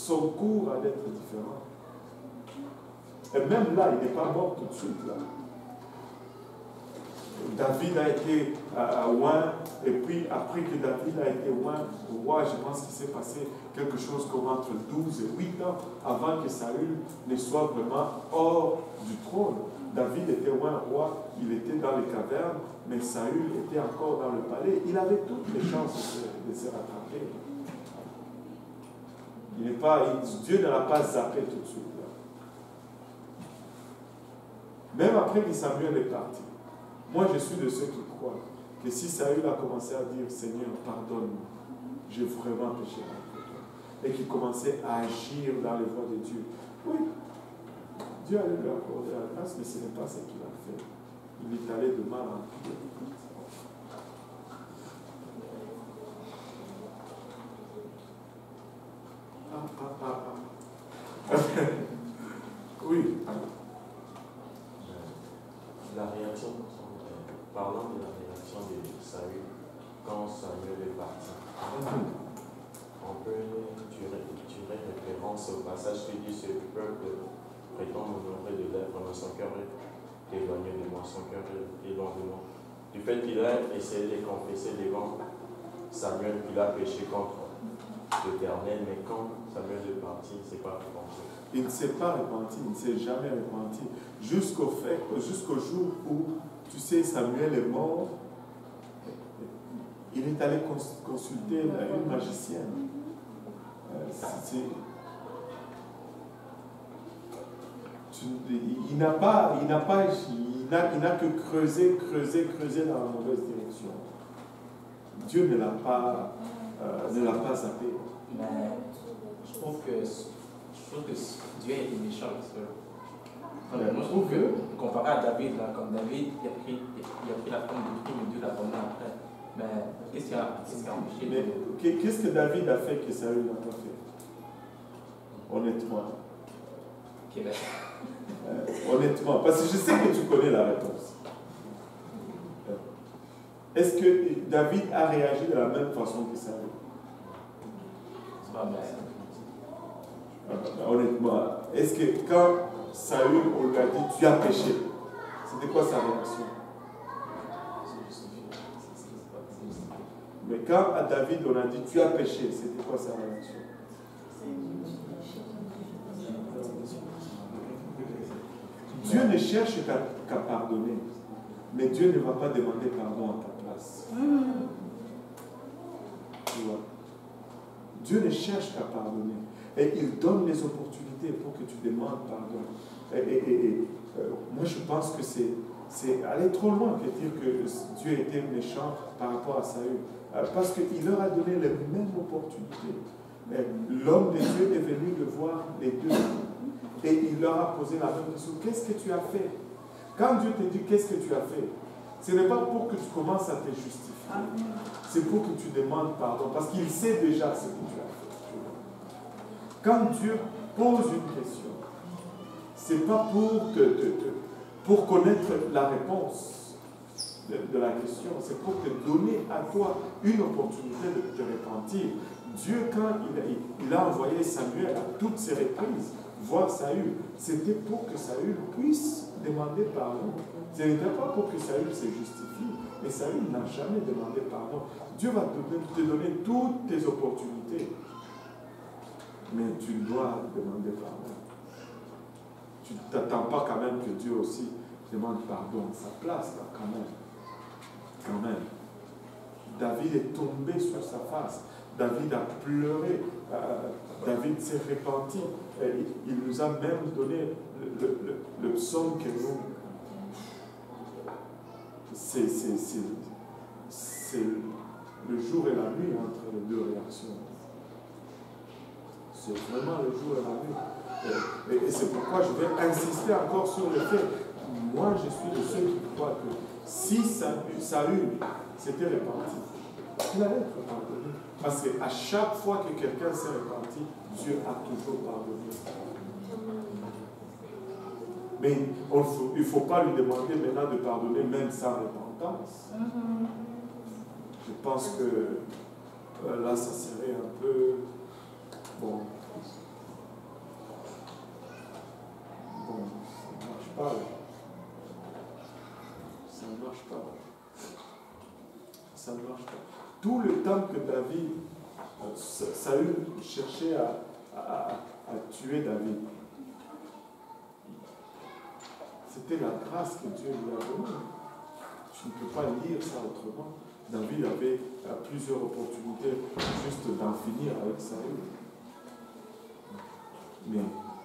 son cours allait être différent. Et même là, il n'est pas mort tout de suite. Là. David a été oint, et puis après que David a été oint roi, je pense qu'il s'est passé quelque chose comme entre 12 et 8 ans avant que Saül ne soit vraiment hors du trône. David était oint roi, il était dans les cavernes, mais Saül était encore dans le palais. Il avait toutes les chances de se rattraper. Dieu ne l'a pas zappé tout de suite. Là. Même après que Samuel est parti. Moi, je suis de ceux qui croient que si Saül a commencé à dire « Seigneur, pardonne-moi, j'ai vraiment péché contre toi », et qu'il commençait à agir dans les voies de Dieu, oui, Dieu allait lui accorder la grâce, mais ce n'est pas ce qu'il a fait. Il est allé de mal en pire. Oui. La réaction, parlant de la réaction de Saül quand Samuel est parti, on peut tirer référence au passage qui dit ce peuple prétend m'honorer de lèvres, mais son cœur est éloigné de moi, son cœur est loin de moi. Du fait qu'il a essayé de confesser devant Samuel qu'il a péché contre l'Éternel, mais quand Samuel est parti, il ne s'est pas repenti. Il ne s'est pas repenti, il ne s'est jamais repenti. Jusqu'au jour où, tu sais, Samuel est mort, il est allé consulter une magicienne. Il n'a que creusé dans la mauvaise direction. Dieu ne l'a pas zappé. Mais je trouve que Dieu est méchant. Moi, je trouve que, comparé à David, là, comme David, il a pris la forme de Dieu, mais Dieu l'a donné après. Mais qu'est-ce qui a empêché Qu'est-ce que David a fait que Saül n'a pas fait? Honnêtement. Honnêtement, parce que je sais que tu connais la réponse. Est-ce que David a réagi de la même façon que Saül? Honnêtement, est-ce que quand Saül, on lui a dit tu as péché, c'était quoi sa réaction? Mais quand à David on a dit tu as péché, c'était quoi sa réaction? Dieu ne cherche qu'à pardonner, mais Dieu ne va pas demander pardon à ta place. Tu vois? Dieu ne cherche qu'à pardonner. Et il donne les opportunités pour que tu demandes pardon. Moi, je pense que c'est aller trop loin que dire que Dieu était méchant par rapport à Saül. Parce qu'il leur a donné les mêmes opportunités. L'homme de Dieu est venu le voir les deux. Et il leur a posé la même question. Qu'est-ce que tu as fait? Quand Dieu te dit qu'est-ce que tu as fait, ce n'est pas pour que tu commences à te justifier. C'est pour que tu demandes pardon. Parce qu'il sait déjà ce que tu as fait. Quand Dieu pose une question, ce n'est pas pour connaître la réponse de la question, c'est pour te donner à toi une opportunité de te repentir. Dieu, quand il a envoyé Samuel à toutes ses reprises voir Saül, c'était pour que Saül puisse demander pardon. Ce n'était pas pour que Saül se justifie, mais Saül n'a jamais demandé pardon. Dieu va te donner toutes tes opportunités, mais tu dois demander pardon. Tu ne t'attends pas quand même que Dieu aussi demande pardon à sa place, là, quand même. Quand même. David est tombé sur sa face. David a pleuré. David s'est repenti. Il nous a même donné le psaume que nous. C'est le jour et la nuit entre les deux réactions. C'est vraiment le jour et la nuit. Et c'est pourquoi je vais insister encore sur le fait. Moi, je suis de ceux qui croient que si Saül s'était repenti, il allait être pardonné. Parce qu'à chaque fois que quelqu'un s'est repenti, Dieu a toujours pardonné. Mais il ne faut pas lui demander maintenant de pardonner même sans repentance. Je pense que là, ça serait un peu... Bon, tout le temps que David, Saül cherchait à tuer David, c'était la grâce que Dieu lui a donnée. Tu ne peux pas lire ça autrement. David avait plusieurs opportunités juste d'en finir avec Saül. Mais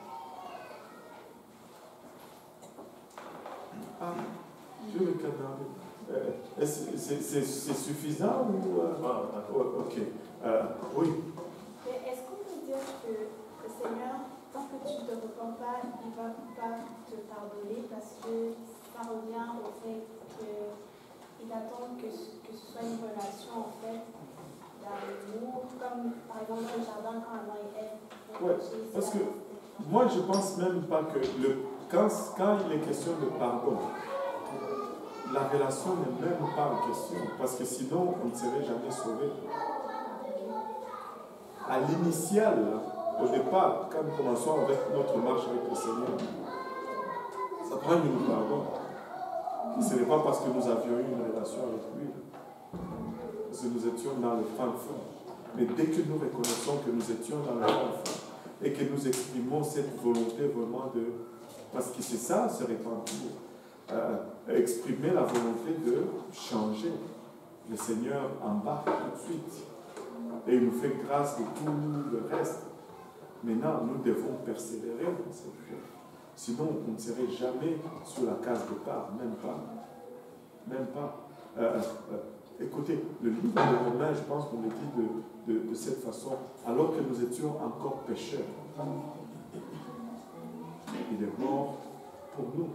Dieu le cadavre. C'est suffisant ou ok. Oui. Est-ce qu'on peut dire que le Seigneur, tant que tu ne te repens pas, il ne va pas te pardonner parce que ça revient au fait qu'il attend que ce soit une relation en fait d'amour, comme par exemple dans le jardin quand Adam et Ève. Ouais, parce que moi je pense même pas que quand il est question de pardon, la relation n'est même pas en question, parce que sinon on ne serait jamais sauvé. À l'initial, au départ, quand nous commençons avec notre marche avec le Seigneur, ça prend une pardon. Et ce n'est pas parce que nous avions eu une relation avec lui, parce que nous étions dans le fin fond. Mais dès que nous reconnaissons que nous étions dans le fin fond et que nous exprimons cette volonté vraiment de... Parce que c'est ça, se repentir. Exprimer la volonté de changer. Le Seigneur embarque tout de suite. Et il nous fait grâce de tout le reste. Maintenant, nous devons persévérer dans cette foi. Sinon, on ne serait jamais sur la case départ, même pas. Même pas. Écoutez, le livre de Romains, je pense qu'on le dit de cette façon, alors que nous étions encore pécheurs. Il est mort pour nous.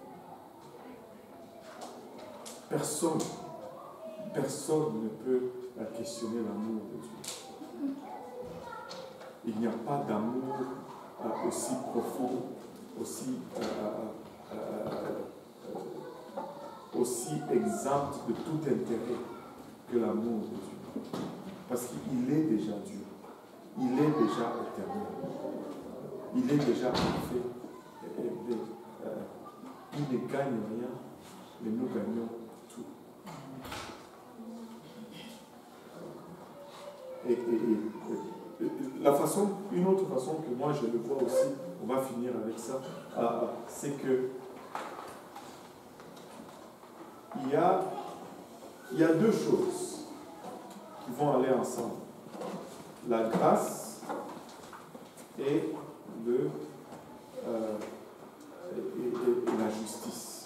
Personne ne peut questionner l'amour de Dieu. Il n'y a pas d'amour aussi profond, aussi exempt de tout intérêt que l'amour de Dieu. Parce qu'il est déjà Dieu. Il est déjà éternel. Il est déjà parfait. Il ne gagne rien, mais nous gagnons tout. Et une autre façon que moi je le vois aussi, on va finir avec ça, c'est que il y a deux choses qui vont aller ensemble. La grâce et la justice.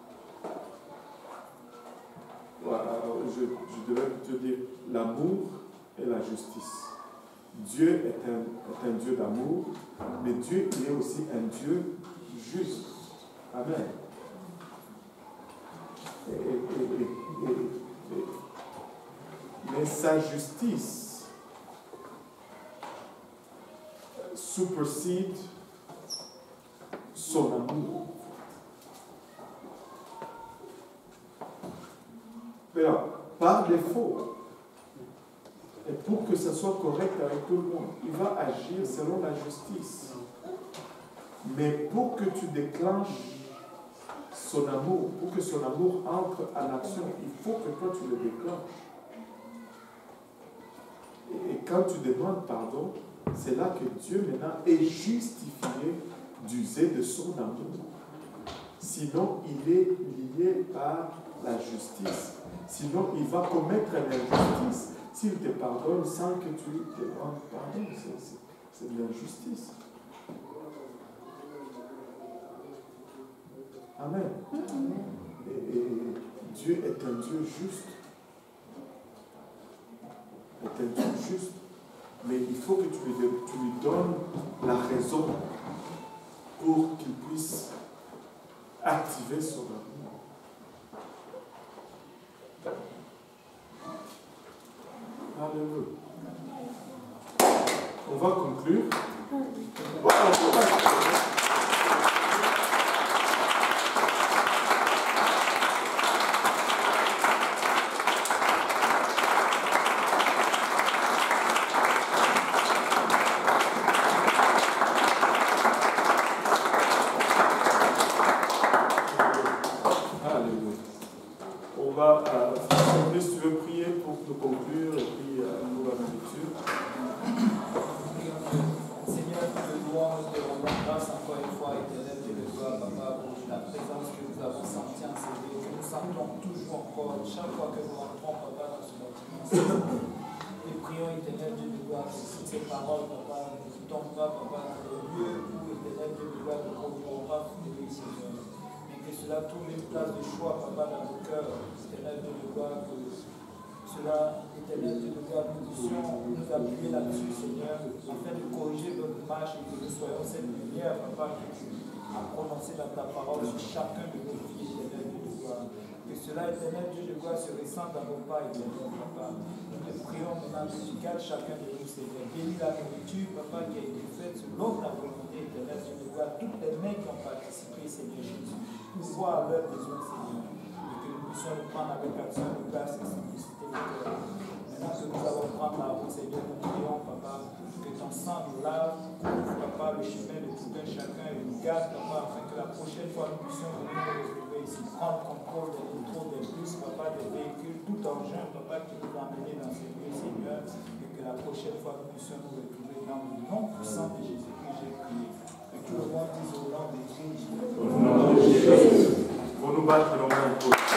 Voilà, je devrais te dire l'amour et la justice. Dieu est un Dieu d'amour, mais Dieu il est aussi un Dieu juste. Amen. Mais sa justice supersede son amour. Mais là, par défaut, et pour que ce soit correct avec tout le monde, il va agir selon la justice. Mais pour que tu déclenches son amour, pour que son amour entre en action, il faut que toi tu le déclenches. Et quand tu demandes pardon, c'est là que Dieu maintenant est justifié d'user de son amour. Sinon, il est lié par la justice. Sinon, il va commettre l'injustice. S'il te pardonne sans que tu demandes pardon, c'est de l'injustice. Amen. Et Dieu est un Dieu juste. Est un Dieu juste. Mais il faut que tu lui donnes la raison pour qu'il puisse activer son amour. Alléluia. On va conclure. On va, si tu veux prier pour nous conclure. donc toujours encore, chaque fois que nous rentrons, papa, dans ce bâtiment. Et prions, éternel Dieu de gloire, que toutes ces paroles, papa, ne tombent pas, papa, dans les lieux où, éternel Dieu de gloire, nous produirons pas fruit, Seigneur. Mais que cela trouve une place de choix, papa, dans nos cœurs, éternel Dieu de gloire, que cela, éternel Dieu de gloire, nous puissions nous appuyer là-dessus, Seigneur, afin de corriger notre marche et que nous soyons cette lumière, papa, que tu as prononcée dans ta parole sur chacun de nos vies, éternel Dieu de gloire. Que cela, éternel Dieu de gloire, se ressente dans nos pas, éternel papa. Nous te prions maintenant que tu gardes chacun de nous, Seigneur. Bénis la nourriture, papa, qui a été faite selon ta volonté, éternel Dieu de gloire. Toutes les mains qui ont participé, Seigneur Jésus, pour voir leurs besoins, Seigneur. Et que nous puissions le prendre avec action de grâce et simplicité de cœur. Maintenant que nous allons prendre la route, Seigneur, nous prions, papa, que ton sang nous lave, couvre, papa, le chemin de tout un chacun et nous garde, papa, afin que la prochaine fois nous puissions venir nous retrouver ici, prendre contrôle des métros, des bus, papa, des véhicules, tout engin, papa, qui nous a amenés dans ces lieux, Seigneur, et que la prochaine fois nous puissions nous retrouver dans le nom puissant de Jésus-Christ, j'ai prié. Que tout le monde dise au nom de Jésus. Au nom de Jésus. Pour nous battre, l'homme